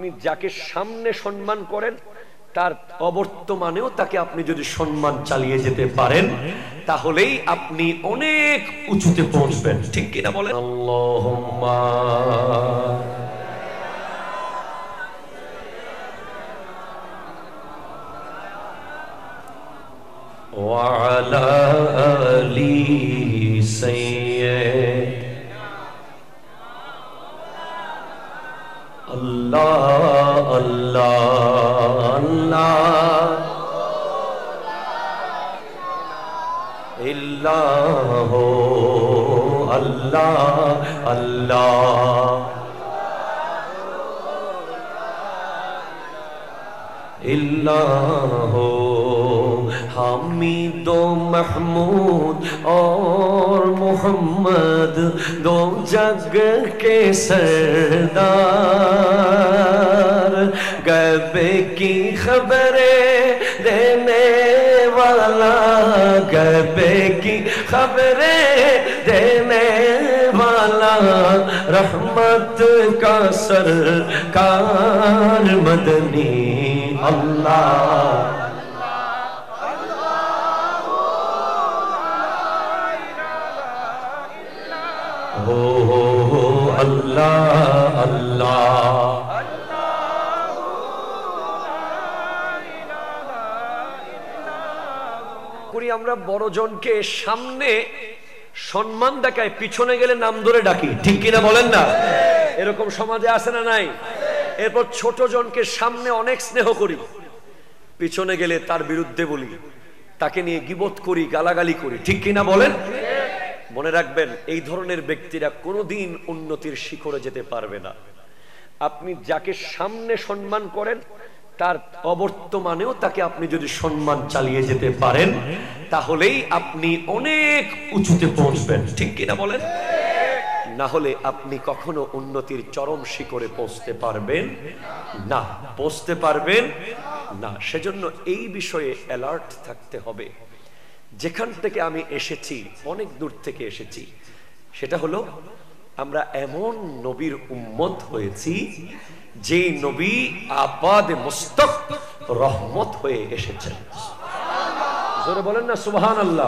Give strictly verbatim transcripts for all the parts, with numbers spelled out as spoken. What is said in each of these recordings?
যাকে সামনে সম্মান করেন তার অবর্তমানেও তাকে আপনি যদি সম্মান চালিয়ে যেতে পারেন তাহলেই আপনি অনেক উঁচুতে পৌঁছবেন, ঠিক কিনা বলেন? আল্লাহুম্মা ওয়া আলা আলি সাইয়্যিদ আল্লাহ আল্লাহ আল্লাহ ইল্লাহু আল্লাহ আল্লাহ इल्लाहु हामिद महमूद और मोहम्मद दो जग के सरदार गैबे की खबरें देने वाला गैबे की खबरें देने वाला रहमत का सरकार मदनी अल्लाह हो हो अल्लाह अल्लाह করি আমরা বড়জনকে সামনে সম্মান দেখায়, পিছনে গেলে নাম ধরে ডাকি, ঠিক কিনা বলেন না? এরকম সমাজে আছে না নাই? এরপর ছোট জনকে সামনে অনেক স্নেহ করি, পিছনে গেলে তার বিরুদ্ধে বলি, তাকে নিয়ে গীবত করি, গালাগালি করি, ঠিক কিনা বলেন? মনে রাখবেন, এই ধরনের ব্যক্তিরা কোনোদিন উন্নতির শিখরে যেতে পারবে না। আপনি যাকে সামনে সম্মান করেন তার অবর্তমানেও তাকে আপনি যদি সম্মান চালিয়ে যেতে পারেন তাহলেই আপনি অনেক উঁচুতে পৌঁছবেন, ঠিক কিনা বলেন? না হলে আপনি কখনো উন্নতির চরম শিখরে পৌঁছতে পারবেন না, পৌঁছতে পারবেন না। সেজন্য এই বিষয়ে অ্যালার্ট থাকতে হবে। যেখান থেকে আমি এসেছি, অনেক দূর থেকে এসেছি, সেটা হলো আমরা এমন নবীর উম্মত হয়েছি যে নবী আপাদে মুস্তাক রহমত হয়ে এসেছেন। জোরে বলেন না সুবহানাল্লাহ।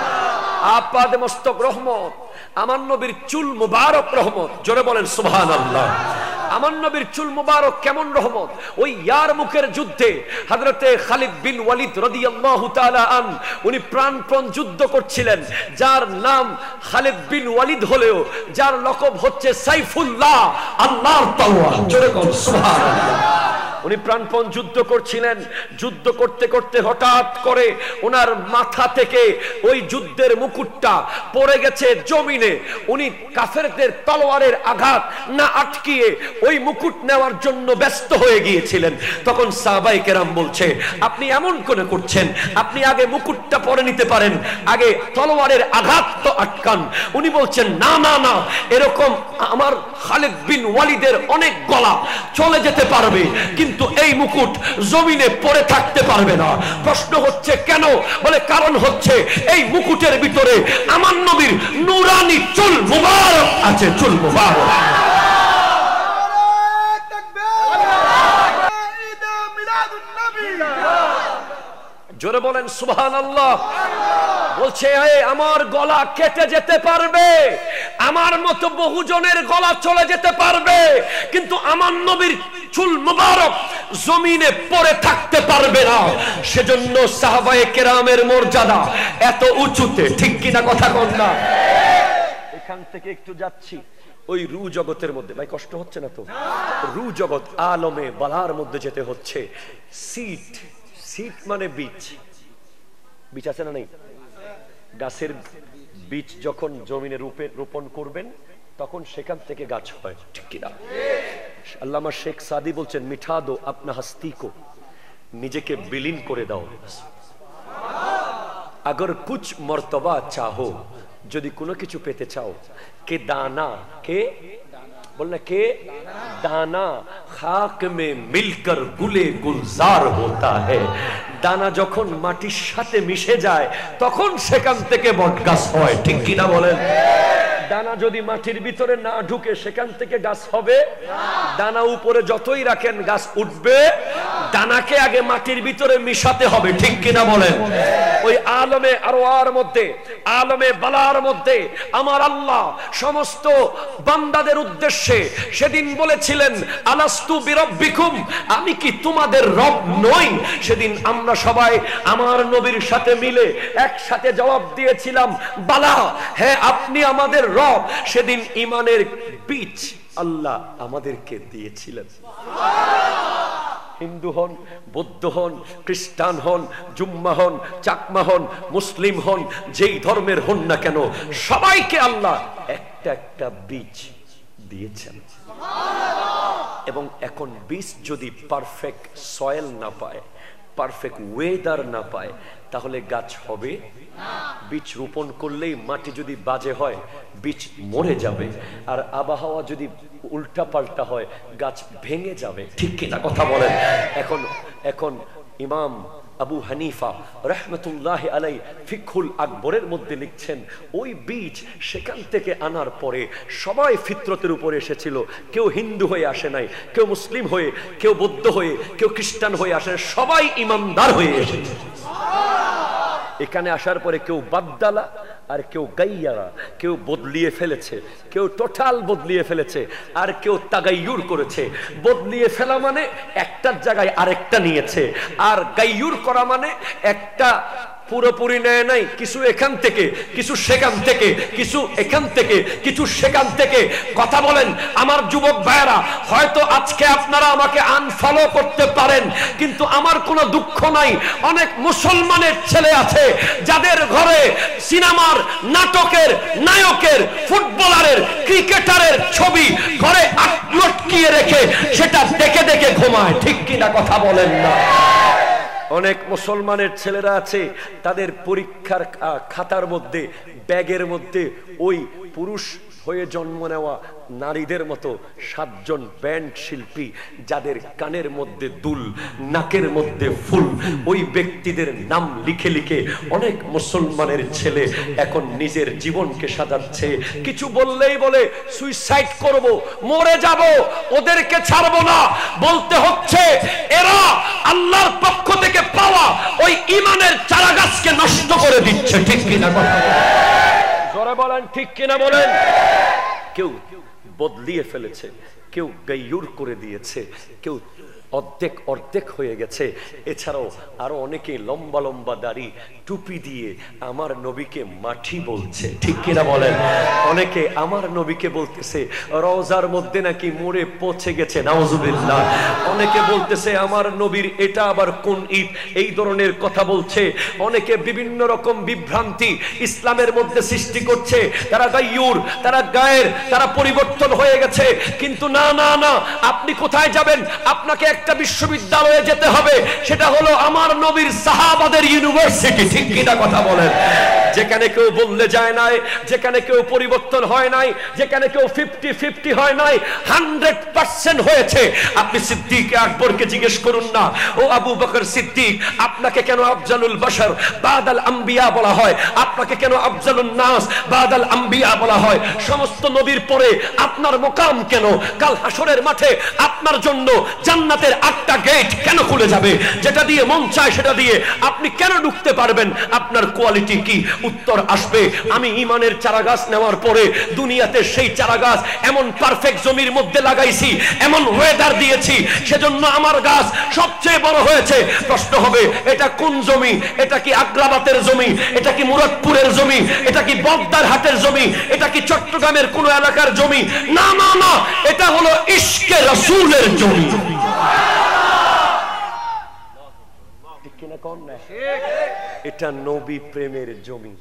আপাদে মুস্তাক রহমত, আমার নবীর চুল মুবারক রহমত। জোরে বলেন সুবহানাল্লাহ। আমার নবীর চুল মুবারক কেমন রহমত! ওই ইয়ারমুকের যুদ্ধে হযরতে খালিদ বিন ওয়ালিদ রাদিয়াল্লাহু তাআলা আন উনি প্রাণপণ যুদ্ধ করছিলেন। যার নাম খালিদ বিন ওয়ালিদ হলেও যার লকব হচ্ছে সাইফুল্লাহ, আল্লাহর তলোয়ার। জোরে বলেন সুবহানাল্লাহ। উনি প্রাণপণ যুদ্ধ করছিলেন। যুদ্ধ করতে করতে হঠাৎ করে ওনার মাথা থেকে ওই যুদ্ধের মুকুটটা পড়ে গেছে জমিনে। উনি কাফেরদের তলোয়ারের আঘাত না আটকিয়ে ওই মুকুট নেওয়ার জন্য ব্যস্ত হয়ে গিয়েছিলেন। তখন সাহাবায়ে কেরাম বলছে, আপনি এমন করে করছেন, আপনি আগে মুকুটটা পরে নিতে পারেন, আগে তলোয়ারের আঘাত তো আটকান। উনি বলছেন, না না না, এরকম আমার খালিদ বিন ওয়ালিদের অনেক গলা চলে যেতে পারবে, কিন্তু এই মুকুট জমিনে পড়ে থাকতে পারবে না। প্রশ্ন হচ্ছে কেন? বলে কারণ হচ্ছে এই মুকুটের ভিতরে আমার নবীর নূরানি চুল মুবারক আছে, চুল মুবারক। জোরে বলেন সুবহানাল্লাহ। বলছে, আমার গলা কেটে যেতে পারবে, আমার মতো বহুজনের গলা চলে যেতে পারবে, কিন্তু আমার নবীর চুল মুবারক জমিনে পড়ে থাকতে পারবে না। সেজন্য সাহাবায়ে কেরামের মর্যাদা এত উঁচুতে, ঠিক কিনা কথা কোন না? এখান থেকে একটু যাচ্ছি ওই রু জগতের মধ্যে। ভাই কষ্ট হচ্ছে না তো? রু জগৎ আলমে বালার মধ্যে যেতে হচ্ছে। সিট, সিট মানে বীজ। বীজ আছে না নেই? গাছের বীজ যখন জমিনে রূপে রোপণ করবেন তখন সেখান থেকে গাছ হয়, ঠিক কিনা? আল্লামা শেখ সাদি বলছেন, মিঠা দো আপনা হস্তি কো, নিজেকে বিলীন করে দাও। আগর কুছ মর্তবা চাহো, যদি কোনো কিছু পেতে চাও, কে দানা, কে বলনা, কে দানা খাক মে মিলকর গুলে গুলজার হোতা হ্যায়। দানা যখন মাটির সাথে মিশে যায় তখন সেখান থেকে বটগাছ হয়, ঠিক কিনা বলেন? দানা যদি মাটির ভিতরে না ঢুকে সেখান থেকে গাছ হবে দানা উপরে যতই রাখেন গাছ উঠবে দানাকে আগে মাটির ভিতরে মিশাতে হবে ঠিক কিনা বলেন ওই আলমে আরওয়ার মধ্যে আলমে বালার মধ্যে আমার আল্লাহ সমস্ত বান্দাদের উদ্দেশ্যে সেদিন বলেছিলেন আলাস্তু বিরব্বিকুম আমি কি তোমাদের রব নই সেদিন আমরা সবাই আমার নবীর সাথে মিলে একসাথে জবাব দিয়েছিলাম বালা হ্যাঁ আপনি আমাদের রব সেদিন ঈমানের বীজ আল্লাহ আমাদেরকে দিয়েছিলেন হিন্দু হন বৌদ্ধ হন খ্রিস্টান হন জুম্মা হন চাকমা হন মুসলিম হন যেই ধর্মের হন না কেন সবাইকে আল্লাহ একটা একটা বীজ দিয়েছেন এবং এখন বীজ যদি পারফেক্ট সয়েল না পায় পারফেক্ট ওয়েদার না পায় তাহলে গাছ হবে না বীজ রোপণ করলেই মাটি যদি বাজে হয় বীজ মরে যাবে আর আবহাওয়া যদি উল্টা পাল্টা হয় গাছ ভেঙে যাবে ঠিক কিনা কথা বলেন এখন এখন ইমাম আবু হানিফা রাহমাতুল্লাহি আলাইহি ফিকহুল আকবরের মধ্যে লিখছেন ওই বীজ সেখান থেকে আনার পরে সবাই ফিতরতের উপরে এসেছিল কেউ হিন্দু হয়ে আসে নাই কেউ মুসলিম হয়ে কেউ বৌদ্ধ হয়ে কেউ খ্রিস্টান হয়ে আসে সবাই ইমানদার হয়ে এসেছে এখানে আসার পরে কেউ বাদদালা আর কেউ গাইয়ারা কেউ বদলিয়ে ফেলেছে কেউ টোটাল বদলিয়ে ফেলেছে আর কেউ তাগাইয়ুর করেছে বদলিয়ে ফেলা মানে একটার জায়গায় আরেকটা নিয়েছে আর গাইয়ুর করা মানে একটা পুরোপুরি নেয় নাই কিছু এখান থেকে কিছু সেখান থেকে কিছু এখান থেকে কিছু সেখান থেকে কথা বলেন আমার যুবক ভাইরা হয়তো আজকে আপনারা আমাকে আনফলো করতে পারেন কিন্তু আমার কোনো দুঃখ নাই অনেক মুসলমানের ছেলে আছে যাদের ঘরে সিনেমার নাটকের নায়কের ফুটবলারের ক্রিকেটারের ছবি ঘরে লটকিয়ে রেখে সেটা দেখে দেখে ঘুমায় ঠিক কিনা কথা বলেন না অনেক মুসলমানের ছেলেরা আছে তাদের পরীক্ষার খাতার মধ্যে ব্যাগের মধ্যে ওই পুরুষ হয়ে জন্ম নেওয়া নারীদের মতো সাতজন ব্যান্ড শিল্পী যাদের কানের মধ্যে দুল নাকের মধ্যে ফুল ওই ব্যক্তিদের নাম লিখে লিখে অনেক মুসলমানের ছেলে এখন নিজের জীবনকে সাজাচ্ছে কিছু বললেই বলে সুইসাইড করব মরে যাব ওদেরকে ছাড়বো না বলতে হচ্ছে এরা আল্লাহর পক্ষ থেকে পাওয়া ওই ঈমানের চারাগাছকে নষ্ট করে দিচ্ছে ঠিক কিনা কথা জোরে বলেন ঠিক কিনা বলেন কেউ বদলিয়ে ফেলেছে কেউ গাইয়ুর করে দিয়েছে কেউ অর্ধেক অর্ধেক হয়ে গেছে এছাড়াও আরো অনেকে লম্বা লম্বা দাড়ি টুপি দিয়ে আমার নবীকে মাটি বলছে ঠিক কিনা বলেন অনেকে আমার নবীকে বলতেছে রওজার মধ্যে নাকি মরে পচে গেছে নাউজুবিল্লাহ অনেকে বলতেছে আমার নবীর এটা আবার কোন ঈদ এই ধরনের কথা বলছে অনেকে বিভিন্ন রকম বিভ্রান্তি ইসলামের মধ্যে সৃষ্টি করছে তারা গাইয়ুর তারা গায়ের তারা পরিবর্তন হয়ে গেছে কিন্তু না না না আপনি কোথায় যাবেন আপনাকে একটা বিশ্ববিদ্যালয়ে যেতে হবে সেটা হলো আমার নবীর সাহাবাদের ইউনিভার্সিটি ঠিক কিনা কথা বলেন যেখানে কেউ বললে যায় নাই যেখানে কেউ পরিবর্তন হয় নাই যেখানে কেউ ফিফটি ফিফটি হয় নাই হান্ড্রেড পার্সেন্ট হয়েছে আপনি সিদ্দিক আকবরকে জিজ্ঞেস করুন না ও আবু বকর সিদ্দিক আপনাকে কেন আফজালুল বাশার বাদাল আম্বিয়া বলা হয় আপনাকে কেন আফজালুন নাস বাদাল আম্বিয়া বলা হয় সমস্ত নবীর পরে আপনার মুকাম কেন কাল হাসরের মাঠে আপনার জন্য জান্নাতের আটটা গেট কেন খুলে যাবে যেটা দিয়ে মন চায় সেটা দিয়ে আপনি কেন ঢুকতে পারবেন আপনার কোয়ালিটি কি উত্তর আসবে আমি ঈমানের চারাগাছ নেওয়ার পরে দুনিয়াতে সেই চারাগাছ এমন পারফেক্ট জমির মধ্যে লাগাইছি এমন ওয়েদার দিয়েছি সেজন্য আমার গাছ সবচেয়ে বড় হয়েছে প্রশ্ন হবে এটা কোন জমি এটা কি আগ্রাবাতের জমি এটা কি মুরাদপুরের জমি এটা কি বগদার হাটের জমি এটা কি চট্টগ্রামের কোন এলাকার জমি না না না এটা হলো ইশকে রাসূলের জমি এটা নবী প্রেমের জমি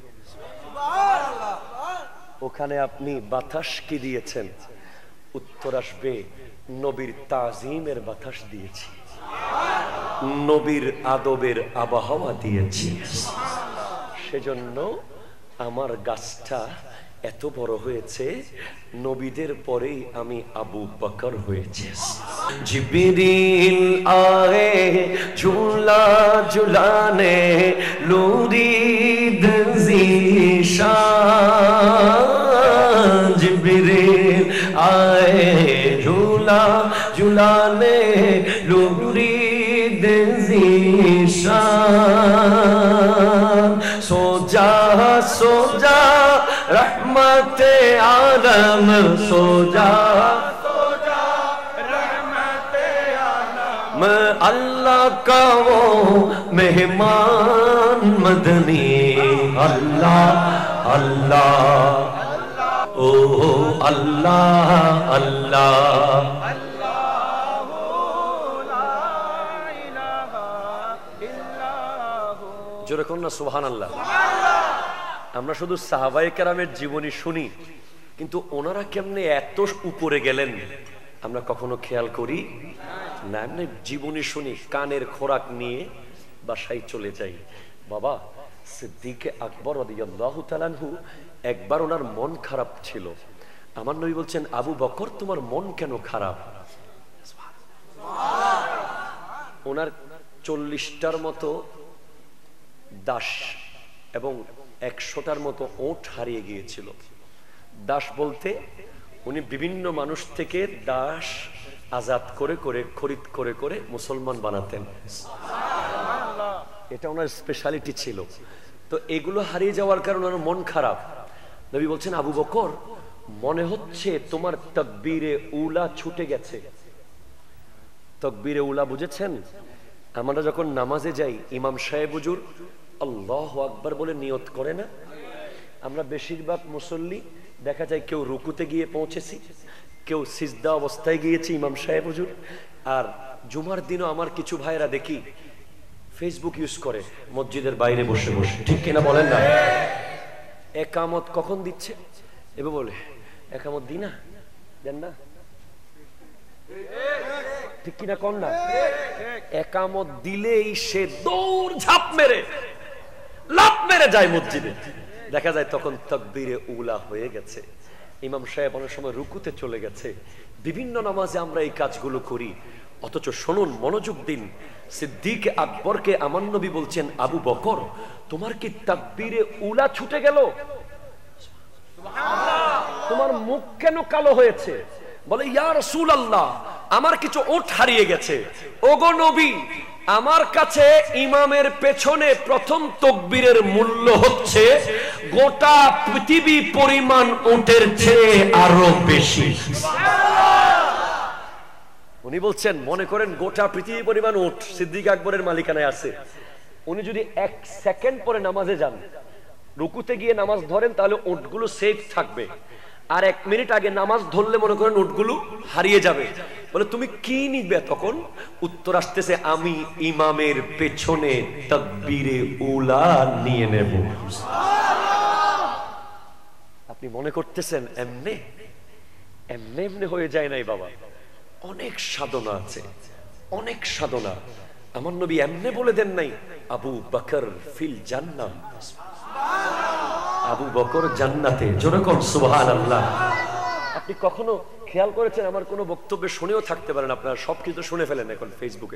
ওখানে আপনি বাতাস কি দিয়েছেন উত্তর আসবে নবীর তাজিমের বাতাস দিয়েছি নবীর আদবের আবহাওয়া দিয়েছি সেজন্য আমার গাছটা এত বড় হয়েছে নবীদের পরেই আমি আবু বকর হয়েছি জিবরিল আয়ে ঝুলা ঝুলানে লুরিদ জিশান लुरीद ज़ीशान सोजा सोजा रहमते आलम सोजा मैं अल्लाह का वो मेहमान मदनी अल्लाह अल्लाह ओ अल्लाह अल्लाह জোরে কোন না সুবহানাল্লাহ। আমরা শুধু সাহাবায়ে কেরামের জীবনী শুনি, কিন্তু ওনারা কেমনে এত উপরে গেলেন আমরা কখনো খেয়াল করি না। এমনি জীবনী শুনি, কানের খোরাক নিয়ে বাসায় চলে যাই। বাবা সিদ্দিক আকবর রাদিয়াল্লাহু তাআলা আনহু একবার ওনার মন খারাপ ছিল। আমার নবী বলছেন, আবু বকর তোমার মন কেন খারাপ? ওনার চল্লিশটার মতো দাস এবং একশোটার মতো ওট হারিয়ে গিয়েছিল। দাস বলতে উনি বিভিন্ন মানুষ থেকে দাস আজাদ করে করে খরিদ করে করে মুসলমান বানাতেন। এটা ওনার স্পেশালিটি ছিল। তো এগুলো হারিয়ে যাওয়ার কারণে ওনার মন খারাপ। নবী বলছেন, আবু বকর মনে হচ্ছে তোমার তাকবীরে উলা ছুটে গেছে। তাকবীরে উলা বুঝেছেন? আমরা যখন নামাজে যাই ইমাম সাহেব হুজুর আল্লাহু আকবার বলে নিয়ত করে না? আমরা বেশিরভাগ মুসল্লি দেখা যায় কেউ রুকুতে গিয়ে পৌঁছেছি, কেউ সিজদা অবস্থায় গিয়েছি ইমাম সাহেব হুজুর। আর জুমার দিনও আমার কিছু ভাইরা দেখি ফেসবুক ইউজ করে মসজিদের বাইরে বসে বসে, ঠিক কিনা বলেন না? একামত কখন দিচ্ছে এবার বলে একামত দি না, দেন না, ঠিক কিনা কন না? একামত দিলেই সে দৌড় ঝাঁপ মেরে লাফ মেরে যায় মসজিদে। দেখা যায় তখন তাকবীরে উলা হয়ে গেছে, ইমাম সাহেব অনেক সময় রুকুতে চলে গেছে। বিভিন্ন নামাজে আমরা এই কাজগুলো করি, অথচ শুনুন, মনোযোগ দিন। সিদ্দিক আকবরকে আমার নবী বলছেন, আবু বকর তোমার কি তাকবীরে উলা ছুটে গেল? তোমার মুখ কেন কালো হয়েছে? বলে, ইয়া রাসূলুল্লাহ আমার কিছু ওট হারিয়ে গেছে। ওগো নবী, আমার কাছে ইমামের পেছনে প্রথম তাকবীরের মূল্য হচ্ছে গোটা পৃথিবী পরিমাণ ওটের চেয়ে আরো বেশি। উনি বলছেন, মনে করেন গোটা পৃথিবী পরিমাণ ওট সিদ্দিক আকবরের মালিকানায় আছে। উনি যদি এক সেকেন্ড পরে নামাজে যান, রুকুতে গিয়ে নামাজ ধরেন, তাহলে ওটগুলো সেফ থাকবে। আর এক মিনিট আগে নামাজ ধরলে মনে করেন ওটগুলো হারিয়ে যাবে। বলে, তুমি কি নিবে তখন? উত্তর আসতেছে, আমি ইমামের পেছনে তাকবীরে উলা নিয়ে নেব। আপনি মনে করতেছেন এমনে এমনে এমনে হয়ে যায় নাই বাবা, অনেক সাধনা আছে, অনেক সাধনা। আমার নবী এমনে বলে দেন নাই আবু বকর ফিল জান্নাহ, আবু বকর জান্নাতে। জোরে কোন সুবহানাল্লাহ। আপনি কখনো খেয়াল করেছেন, আমার কোনো বক্তব্যে শুনেও থাকতে পারেন, আপনারা সবকিছু শুনে ফেলেন এখন ফেসবুকে।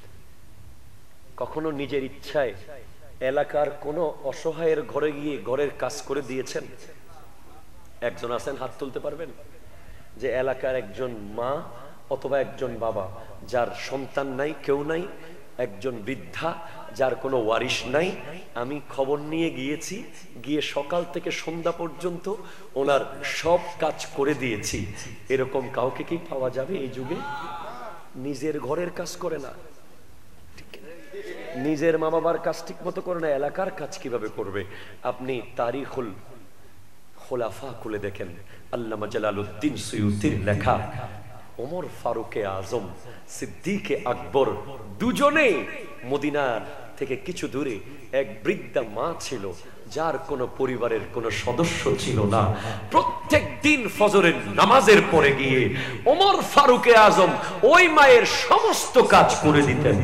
কখনো নিজের ইচ্ছায় এলাকার কোনো অসহায়ের ঘরে গিয়ে ঘরের কাজ করে দিয়েছেন? একজন আছেন, হাত তুলতে পারবেন, যে এলাকার একজন মা অথবা একজন বাবা যার সন্তান নাই, কেউ নাই, একজন বৃদ্ধা যার কোনো ওয়ারিশ নাই, আমি খবর নিয়ে গিয়েছি, গিয়ে সকাল থেকে সন্ধ্যা পর্যন্ত ওনার সব কাজ করে দিয়েছি। এরকম কাউকে কি পাওয়া যাবে এই যুগে? নিজের ঘরের কাজ করে না, নিজের মা বাবার কাজ ঠিক মতো করে না, এলাকার কাজ কিভাবে করবে? আপনি তারিখুল খোলাফা খুলে দেখেন, আল্লামা জালালউদ্দিন সুয়ুতির লেখা। ওমর ফারুকে আজম, সিদ্দিকে আকবর দুজনে মদিনার থেকে কিছু দূরে এক বৃদ্ধা মা ছিল, যার কোনো পরিবারের কোনো সদস্য ছিল না। প্রত্যেক দিন ফজরের নামাজের পরে গিয়ে ওমর ফারুকে আজম ওই মায়ের সমস্ত কাজ করে দিতেন।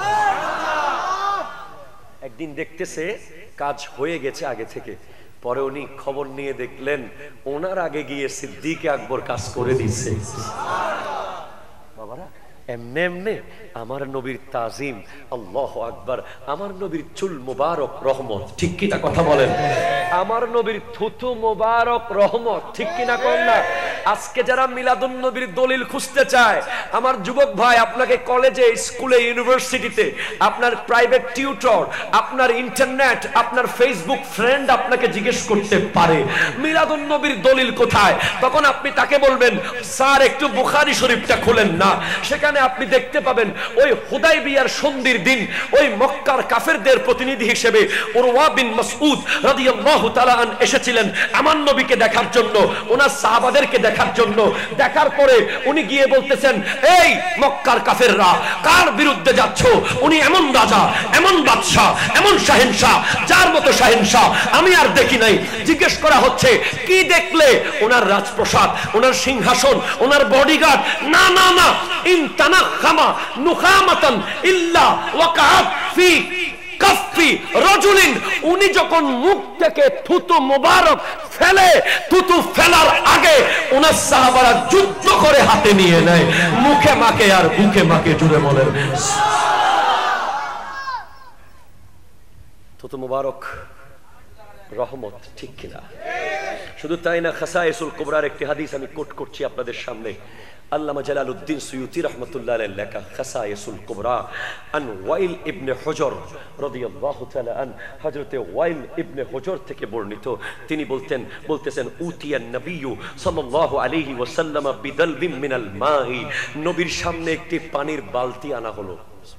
একদিন দেখতেছে কাজ হয়ে গেছে আগে থেকে, পরে উনি খবর নিয়ে দেখলেন ওনার আগে গিয়ে সিদ্দিকে আকবর কাজ করে দিচ্ছে। বাবারা, এমনে এমনে আমার নবীর তাজিম, আল্লাহু আকবার, আমার নবীর চুল মুবারক রহমত, ঠিক কিনা কথা বলেন? আমার নবীর থুতু মুবারক রহমত, ঠিক কিনা কোন না? আজকে যারা মিলাদুন নবীর দলিল খুঁজতে চায়, আমার যুবক ভাই, আপনাকে কলেজে, স্কুলে, ইউনিভার্সিটিতে আপনার প্রাইভেট টিউটর, আপনার ইন্টারনেট, আপনার ফেসবুক ফ্রেন্ড আপনাকে জিজ্ঞেস করতে পারে মিলাদুন নবীর দলিল কোথায়। তখন আপনি তাকে বলবেন, স্যার একটু বুখারী শরীফটা খুলেন না। সেখানে আপনি দেখতে পাবেন ওই হুদাইবিয়ার সন্ধির দিন ওই মক্কার কাফেরদের প্রতিনিধি হিসেবে উরওয়া বিন মাসউদ রাদিয়াল্লাহু তাআলা আন এসেছিলেন আমার নবীকে দেখার জন্য, ওনার সাহাবাদেরকে দেখার জন্য। দেখার পরে উনি গিয়ে বলতেছেন, এই মক্কার কাফেররা, কার বিরুদ্ধে যাচ্ছ? উনি এমন রাজা, এমন বাদশা, এমন শাহেনশাহ, যার মতো শাহেনশাহ আমি আর দেখি নাই। জিজ্ঞেস করা হচ্ছে, কি দেখলে? ওনার রাজপ্রাসাদ, ওনার সিংহাসন, ওনার বডিগার্ড। না না না, ইন তানাখামা নুখামাতান ইল্লা ওয়াকাআত ফি কাফি রাজুলিন। উনি যখন মুখ থেকে থুতু মোবারক ফেলে, থুতু ফেলার আগে ওনার সাহাবারা যুদ্ধ করে হাতে নিয়ে নেয়, মুখে মাকে আর বুকে মাকে। জুড়ে বলেন থুতু মোবারক রহমত, ঠিক কিনা? শুধু তাই না, খাসায়েসুল কুবরার একটি হাদিস আমি কোট করছি আপনাদের সামনে। আল্লামা জালালউদ্দিন সুয়ুতি রাহমাতুল্লাহ আলাইহি লেখা খাসায়েসুল কুবরা আন ওয়াইল ইবনে হুজর রাদিয়াল্লাহু তাআলা আন, হযরতে ওয়াইল ইবনে হুজর থেকে বর্ণিত। তিনি বলতেন বলতেছেন উতিয়ান নবিয়্যু সাল্লাল্লাহু আলাইহি ওয়াসাল্লাম বিদালবিন মিনাল মাই। নবীর সামনে একটি পানির বালতি আনা হলো।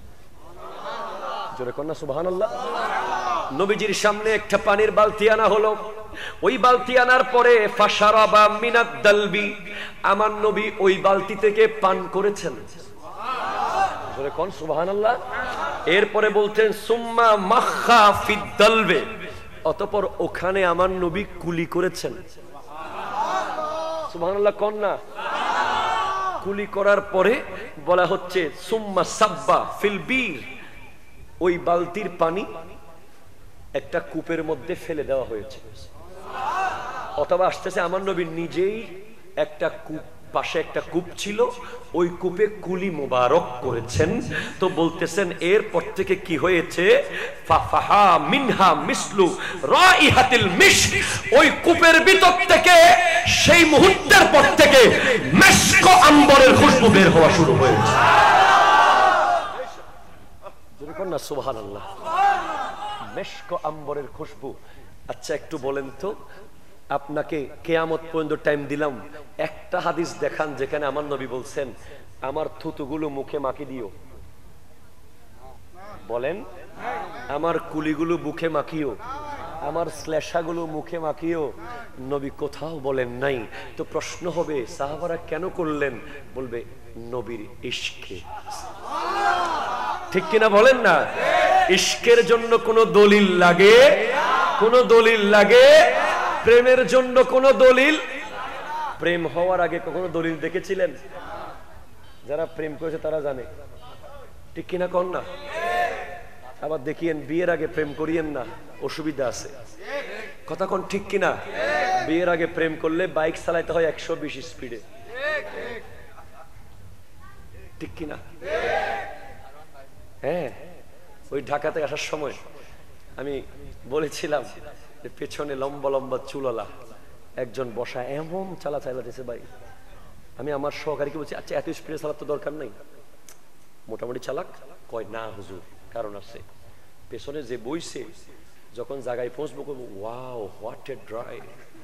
জোরে কন্না সুবহানাল্লাহ। নবীজির সামনে একটা পানির বালতি আনা হলো। ওই বালতি আনার পরে ফাশারাবা মিনাদ দালবি, আমার নবী ওই বালতি থেকে পান করেছেন। জোরে কোন সুবহানাল্লাহ। এরপরে বলতেন সুম্মা মাখা ফিদ দালবে, অতঃপর ওখানে আমার নবী কুলি করেছেন। সুবহানাল্লাহ কোন না? কুলি করার পরে বলা হচ্ছে সুম্মা সাব্বা ফিল বীর, ওই বালতির পানি একটা কূপের মধ্যে ফেলে দেওয়া হয়েছে। অথবা আসতেছে আমার নবী নিজেই একটা কূপ, পাশে একটা কূপ ছিল, ওই কূপে কুলি মোবারক করেছেন। তো বলতেছেন এরপর থেকে কি হয়েছে, ফাফাহা মিনহা মিসলু রাইহাতিল মিশক, ওই কূপের ভিতর থেকে সেই মুহূর্তের পর থেকে মিশক আম্বরের খুশবু বের হওয়া শুরু হয়েছে। যেরকম না সুবহানাল্লাহ, মিশক আম্বরের খুশবু। আচ্ছা একটু বলেন তো, আপনাকে কিয়ামত পর্যন্ত টাইম দিলাম, একটা হাদিস দেখান যেখানে আমার নবী বলছেন আমার থুতুগুলো মুখে মাখি দিও। বলেন, আমার কুলিগুলো মুখে মাখিও, আমার শ্লেষাগুলো মুখে মাখিও। নবী কোথাও বলেন নাই। তো প্রশ্ন হবে সাহাবারা কেন করলেন? বলবে নবীর ইশকে। ঠিক কিনা বলেন না? ইশকের জন্য কোন দলিল লাগে? কোন দলিল লাগে? প্রেমের জন্য কোন দলিল? প্রেম হওয়ার আগে কখনো দলিল দেখেছিলেন? যারা প্রেম করেছে তারা জানে, ঠিক কিনা কন না? আবার দেখিয়েন বিয়ের আগে প্রেম করিয়েন না, অসুবিধা আছে। কথা কোন ঠিক কিনা? বিয়ের আগে প্রেম করলে বাইক চালাইতে হয় একশো বিশ স্পিডে, ঠিক কিনা? হ্যাঁ, ওই ঢাকাতে আসার সময় আমি বলেছিলাম যে পেছনে লম্বা লম্বা চুলওয়ালা একজন বসা, এমন চালা চালাতেছে ভাই। আমি আমার সহকারীকে বলছি, আচ্ছা এত স্পিডে চালার তো দরকার নেই, মোটামুটি চালাক। কয় না হুজুর, কারণ আছে। পেছনে যে বইছে যখন জায়গায় পৌঁছবো, ওয়াও হোয়াট এ ড্রাইভ।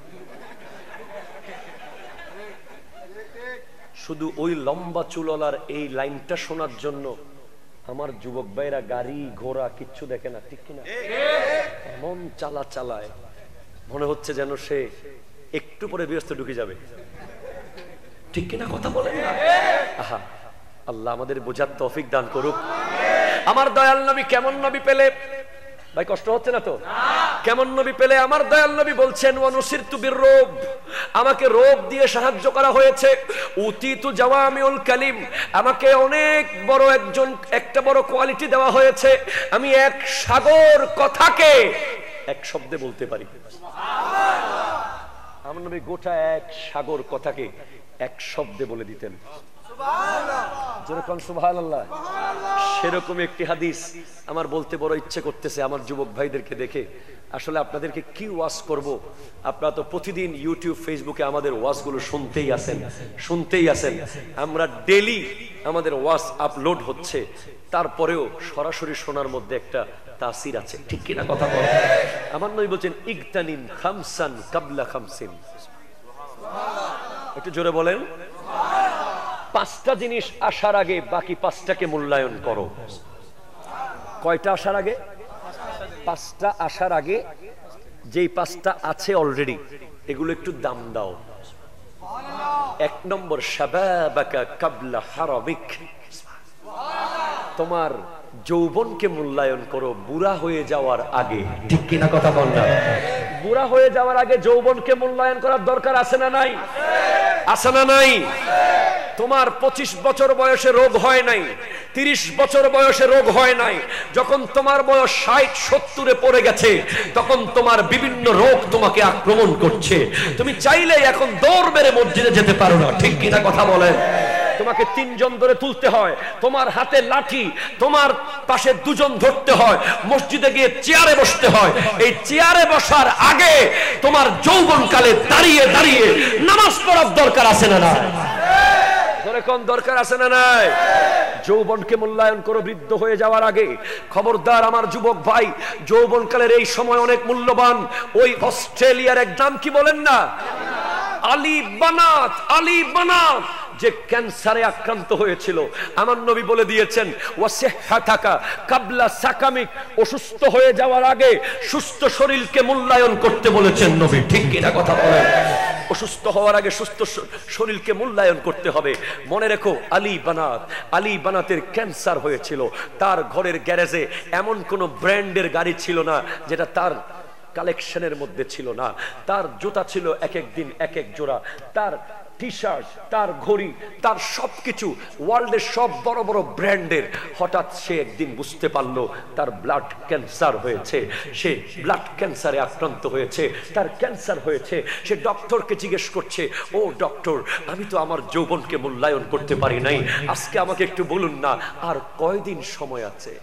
শুধু ওই লম্বা চুলওয়ালার এই লাইনটা শোনার জন্য আমার যুবক ভাইরা গাড়ি ঘোড়া কিচ্ছু দেখে না, ঠিক কিনা? এমন চালা চালায় মনে হচ্ছে যেন সে একটু পরে ব্যস্ত ঢুকে যাবে, ঠিক কিনা? কথা বলেন না? আহা, আল্লাহ আমাদের বোঝার তৌফিক দান করুক। আমার দয়াল নবী কেমন নবী পেলে ভাই, কষ্ট হচ্ছে না তো? কেমন নবী পেলে? আমার দয়াল নবী বলছেন ওয়ানুসিরতু বিররুব, আমাকে রূপ দিয়ে সাহায্য করা হয়েছে। উতিতু জাওয়ামিউল কালিম, আমাকে অনেক বড় একজন একটা বড় কোয়ালিটি দেওয়া হয়েছে। আমি এক সাগর কথাকে এক শব্দে বলতে পারি। আমার নবী গোটা এক সাগর কথাকে এক শব্দে বলে দিতেন। যেরকম সুবহানাল্লাহ, সেরকম একটি হাদিস আমার বলতে বড় ইচ্ছে করতেছে আমার যুবক ভাইদেরকে দেখে। আসলে আপনাদেরকে কি ওয়াজ করব, আপনারা তো প্রতিদিন ইউটিউব ফেসবুকে আমাদের ওয়াজগুলো শুনতেই আছেন শুনতেই আছেন আমরা ডেলি আমাদের ওয়াজ আপলোড হচ্ছে, তারপরেও সরাসরি শোনার মধ্যে একটা তাসির আছে, ঠিক কিনা কথা বল? আমার নবী বলছেন ইগতানিম খামসান কাবলা খামসিন। একটু জোরে বলেন। পাঁচটা জিনিস আসার আগে বাকি পাঁচটাকে মূল্যায়ন করো। কয়টা আসার আগে? পাঁচটা আসার আগে যেই পাঁচটা আছে অলরেডি, এগুলো একটু দাম দাও। এক নম্বর, শাবাবাকা কাবলা হারামিক। তোমার যৌবনকে মূল্যায়ন করো বুড়া হয়ে যাওয়ার আগে, ঠিক কিনা কথা বল না? বুড়া হয়ে যাওয়ার আগে যৌবনকে মূল্যায়ন করার দরকার আছে না নাই? আছে না নাই? তোমার পঁচিশ বছর বয়সে রোগ হয় নাই, তিরিশ বছর বয়সে রোগ হয় নাই, যখন তোমার বয়স ষাট সত্তরে পড়ে গেছে তখন তোমার বিভিন্ন রোগ তোমাকে আক্রমণ করছে। তুমি চাইলেই এখন দৌড় মেরে মসজিদে যেতে পারো না, ঠিক কিনা কথা বলেন? তোমাকে তিনজন ধরে তুলতে হয়, তোমার হাতে লাঠি, তোমার পাশে দুজন ধরতে হয়, মসজিদে গিয়ে চেয়ারে বসতে হয়। এই চেয়ারে বসার আগে তোমার যৌবনকালে দাঁড়িয়ে দাঁড়িয়ে নামাজ পড়ার দরকার আছে না না? কোন দরকার আছে না নাই? যৌবনকে মূল্যায়ন করো বৃদ্ধ হয়ে যাওয়ার আগে। খবরদার আমার যুবক ভাই, যৌবনকালের এই সময় অনেক মূল্যবান। ওই অস্ট্রেলিয়ার এক নাম কি বলেন না, আলী বানাত, আলী বানাত, যে ক্যান্সারে আক্রান্ত হয়েছিল, আমার নবী বলে দিয়েছেন ওয়াসিহহাতাকা কাবলা সাকামিক। অসুস্থ হয়ে যাওয়ার আগে সুস্থ শরীরকে মূল্যায়ন করতে বলেছেন নবী, ঠিক কিনা কথা বলেন? অসুস্থ হওয়ার আগে সুস্থ শরীরকে মূল্যায়ন করতে হবে। মনে রেখো, আলী বানাত, আলী বানাতের ক্যান্সার হয়েছিল। তার ঘরের গ্যারেজে এমন কোন ব্র্যান্ডের গাড়ি ছিল না যেটা তার কালেকশনের মধ্যে ছিল না। তার জুতা ছিল এক এক দিন এক এক জোড়া, তার টি শার্ট, তার ঘড়ি, তার সবকিছু ওয়ার্ল্ডের সব বড় বড় ব্র্যান্ডের। হঠাৎ সে একদিন বুঝতে পারলো তার ব্লাড ক্যান্সার হয়েছে, সে ব্লাড ক্যান্সারে আক্রান্ত হয়েছে, তার ক্যান্সার হয়েছে। সে ডক্টরকে জিজ্ঞেস করছে, ও ডক্টর, আমি তো আমার যৌবনকে মূল্যায়ন করতে পারি নাই, আজকে আমাকে একটু বলুন না আর কয়দিন সময় আছে,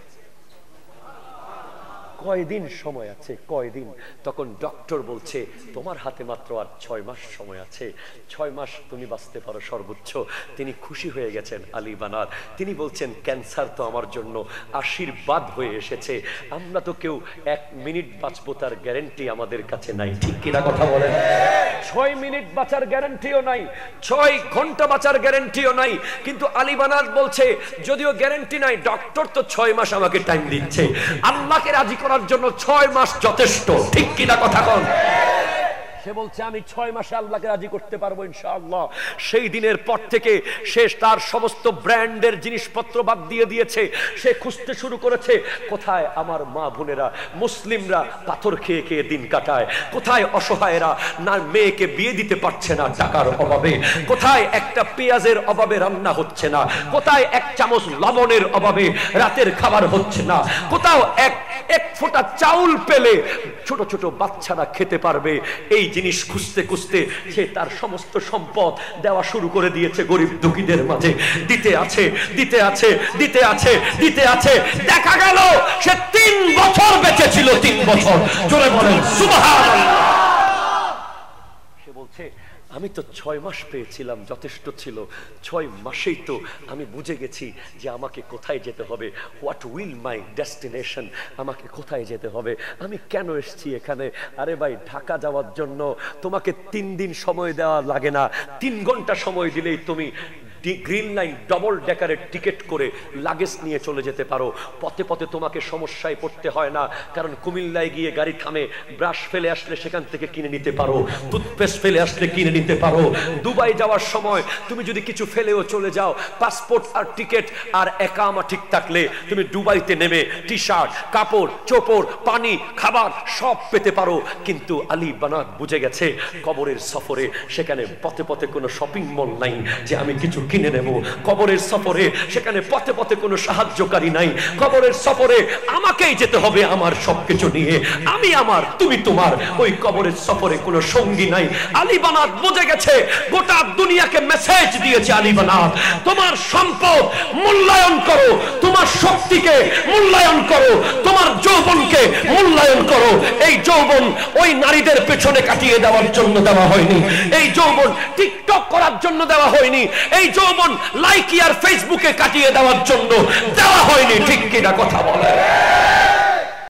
কয়দিন সময় আছে, কয়দিন? তখন ডক্টর বলছে তোমার হাতে মাত্র আর ছয় মাস সময় আছে, ছয় মাস তুমি বাঁচতে পারো সর্বোচ্চ। তিনি খুশি হয়ে গেছেন আলী বানাত। তিনি বলছেন ক্যান্সার তো আমার জন্য আশীর্বাদ হয়ে এসেছে। আমরা তো কেউ এক মিনিট বাঁচবো তার গ্যারান্টি আমাদের কাছে নাই, ঠিক কিনা কথা বলেন? ছয় মিনিট বাঁচার গ্যারান্টিও নাই, ছয় ঘন্টা বাঁচার গ্যারান্টিও নাই। কিন্তু আলী বানাত বলছে যদিও গ্যারান্টি নাই, ডক্টর তো ছয় মাস আমাকে টাইম দিচ্ছে, আল্লাহকে রাজি করার জন্য ছয় মাস যথেষ্ট, ঠিক কিনা কথা বল? সে বলছে আমি ছয় মাসে আল্লাহকে রাজি করতে পারবো ইনশাআল্লাহ। সেই দিনের পর থেকে সে তার সমস্ত ব্র্যান্ডের জিনিসপত্র বাদ দিয়ে দিয়েছে। সে খুঁজতে শুরু করেছে কোথায় আমার মা বোনেরা মুসলিমরা পাথর খেয়ে খেয়ে দিন কাটায়, কোথায় অসহায়রা না মেয়েকে বিয়ে দিতে পারছে না টাকার অভাবে, কোথায় একটা পেঁয়াজের অভাবে রান্না হচ্ছে না, কোথায় এক চামচ লবণের অভাবে রাতের খাবার হচ্ছে না, কোথাও এক এক ফোঁটা চাউল পেলে ছোট ছোট বাচ্চারা খেতে পারবে। এই জিনিস খুঁজতে খুঁজতে সে তার সমস্ত সম্পদ দেওয়া শুরু করে দিয়েছে গরিব দুঃখীদের মাঝে। দিতে আছে দিতে আছে দিতে আছে দিতে আছে দেখা গেল সে তিন বছর বেঁচে ছিল, তিন বছর। জোরে বলেন সুবহানাল্লাহ। সে বলছে আমি তো ছয় মাস পেয়েছিলাম, যথেষ্ট ছিল। ছয় মাসেই তো আমি বুঝে গেছি যে আমাকে কোথায় যেতে হবে, হোয়াট উইল মাই ডেস্টিনেশন, আমাকে কোথায় যেতে হবে, আমি কেন এসেছি এখানে। আরে ভাই, ঢাকা যাওয়ার জন্য তোমাকে তিন দিন সময় দেওয়া লাগে না, তিন ঘন্টা সময় দিলেই তুমি গ্রিন লাইন ডবল ডেকারের টিকিট করে লাগেজ নিয়ে চলে যেতে পারো। পথে পথে তোমাকে সমস্যায় পড়তে হয় না, কারণ কুমিল্লায় গিয়ে গাড়ি থামে, ব্রাশ ফেলে আসলে সেখান থেকে কিনে নিতে পারো, টুথপেস্ট ফেলে আসলে কিনে নিতে পারো। দুবাই যাওয়ার সময় তুমি যদি কিছু ফেলেও চলে যাও, পাসপোর্ট আর টিকিট আর একামা ঠিক থাকলে তুমি দুবাইতে নেমে টি শার্ট, কাপড় চোপড়, পানি, খাবার সব পেতে পারো। কিন্তু আলী বানাত বুঝে গেছে কবরের সফরে সেখানে পথে পথে কোনো শপিং মল নাই যে আমি কিছু কিনে নেব। কবরের সফরে সেখানে পথে পথে কোনো সাহায্যকারী নাই, কবরের সফরে আমাকেই যেতে হবে আমার সবকিছু নিয়ে, আমি আমার তুমি তোমার। ওই কবরের সফরে কোনো সঙ্গী নাই। আলী বানাত বুঝে গেছে, গোটা দুনিয়াকে মেসেজ দিয়েছে আলী বানাত, তোমার সম্পদ মূল্যায়ন করো, তোমার শক্তিকে মূল্যায়ন করো, তোমার যৌবনকে মূল্যায়ন করো। এই যৌবন ওই নারীদের পেছনে কাটিয়ে দেওয়ার জন্য দেওয়া হয়নি, এই যৌবন টিকটক করার জন্য দেওয়া হয়নি, এই যৌবন লাইক আর ফেসবুকে কাটিয়ে দেওয়ার জন্য দেওয়া হয়নি। ঠিক কিনা কথা বলে?